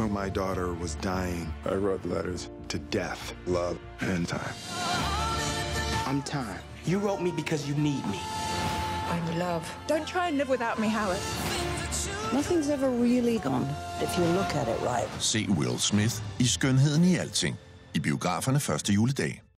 knew my daughter was dying. I wrote letters to death, love, and time. I'm time. You wrote me because you need me. I'm love. Don't try and live without me, Howard. Nothing's ever really gone, if you look at it right. Se Will Smith i Skønheden i alting. I biograferne 1. juledag.